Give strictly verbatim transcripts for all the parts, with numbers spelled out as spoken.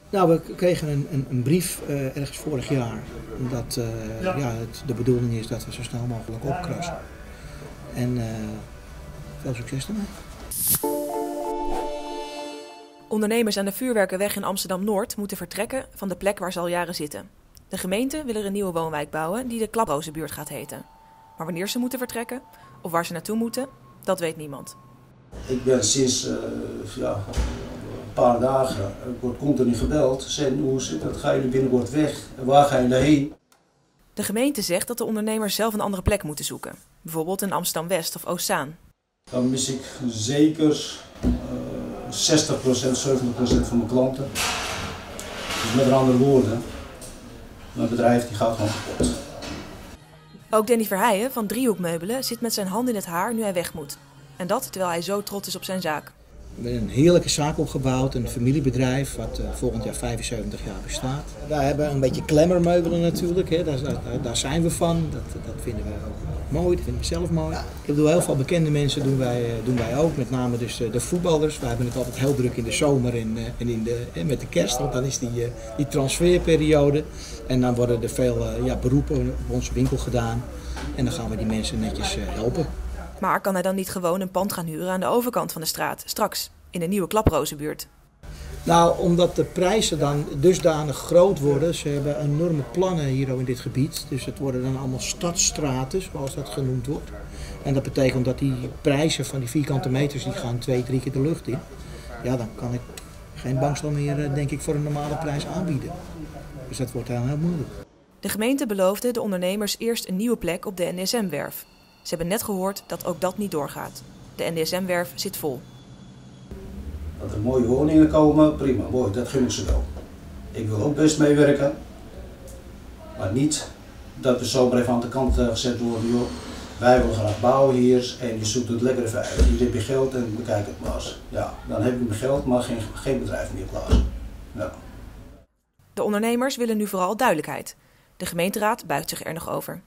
Nou, we kregen een, een, een brief uh, ergens vorig jaar dat uh, ja. Ja, het, de bedoeling is dat we zo snel mogelijk opkrassen. En uh, veel succes ermee. Ondernemers aan de Vuurwerkerweg in Amsterdam-Noord moeten vertrekken van de plek waar ze al jaren zitten. De gemeente wil er een nieuwe woonwijk bouwen die de Klaprozenbuurt gaat heten. Maar wanneer ze moeten vertrekken of waar ze naartoe moeten, dat weet niemand. Ik ben sinds uh, ja, een paar dagen, ik word continu gebeld. Sen, hoe zit dat? Ga je binnenkort weg? Waar ga je heen? De gemeente zegt dat de ondernemers zelf een andere plek moeten zoeken. Bijvoorbeeld in Amsterdam-West of Oostzaan. Dan mis ik zeker uh, zestig procent, zeventig procent van mijn klanten. Dus met andere woorden, mijn bedrijf die gaat gewoon kapot. Ook Danny Verheijen van Driehoekmeubelen zit met zijn hand in het haar nu hij weg moet. En dat terwijl hij zo trots is op zijn zaak. We hebben een heerlijke zaak opgebouwd, een familiebedrijf wat uh, volgend jaar vijfenzeventig jaar bestaat. Daar hebben we een beetje klemmermeubelen natuurlijk, hè. Daar, daar, daar zijn we van. Dat, dat vinden we ook mooi, dat vinden we zelf mooi. Ik bedoel, heel veel bekende mensen doen wij, doen wij ook, met name dus de voetballers. We hebben het altijd heel druk in de zomer en, en in de, en met de kerst, want dan is die, die transferperiode. En dan worden er veel ja, beroepen op onze winkel gedaan en dan gaan we die mensen netjes helpen. Maar kan hij dan niet gewoon een pand gaan huren aan de overkant van de straat, straks, in de nieuwe Klaprozenbuurt? Nou, omdat de prijzen dan dusdanig groot worden. Ze hebben enorme plannen hier in dit gebied. Dus het worden dan allemaal stadsstraten, zoals dat genoemd wordt. En dat betekent dat die prijzen van die vierkante meters, die gaan twee, drie keer de lucht in. Ja, dan kan ik geen bankstel meer, denk ik, voor een normale prijs aanbieden. Dus dat wordt heel, heel moeilijk. De gemeente beloofde de ondernemers eerst een nieuwe plek op de N D S M-werf. Ze hebben net gehoord dat ook dat niet doorgaat. De N D S M-werf zit vol. Dat er mooie woningen komen, prima, mooi, dat gun ik ze wel. Ik wil ook best meewerken, maar niet dat we zomaar even aan de kant gezet worden. Joh, wij willen graag bouwen hier en je zoekt het lekker even uit. Hier heb je geld en bekijk het maar eens. Ja, dan heb ik mijn geld, maar geen, geen bedrijf meer klaar. Ja. De ondernemers willen nu vooral duidelijkheid. De gemeenteraad buigt zich er nog over.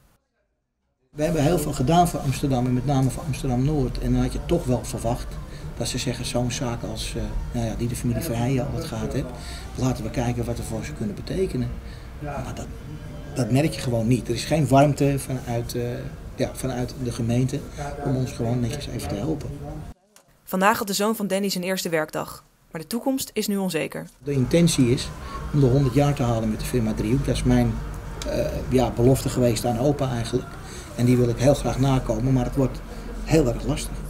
We hebben heel veel gedaan voor Amsterdam en met name voor Amsterdam-Noord. En dan had je toch wel verwacht dat ze zeggen, zo'n zaak als uh, nou ja, die de familie Verheijen al wat gehad heeft, laten we kijken wat er voor ze kunnen betekenen. Maar dat, dat merk je gewoon niet. Er is geen warmte vanuit, uh, ja, vanuit de gemeente om ons gewoon netjes even te helpen. Vandaag had de zoon van Danny zijn eerste werkdag. Maar de toekomst is nu onzeker. De intentie is om de honderd jaar te halen met de firma Driehoek. Dat is mijn uh, ja, belofte geweest aan opa eigenlijk. En die wil ik heel graag nakomen, maar het wordt heel erg lastig.